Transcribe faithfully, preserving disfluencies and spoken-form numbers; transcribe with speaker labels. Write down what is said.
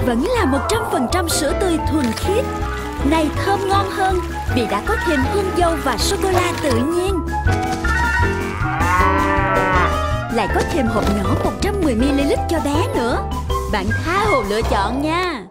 Speaker 1: vẫn là một trăm phần trăm sữa tươi thuần khiết. Này thơm ngon hơn vì đã có thêm hương dâu và sô-cô-la tự nhiên. Lại có thêm hộp nhỏ một trăm mười mi li lít cho bé nữa. Bạn tha hồ lựa chọn nha.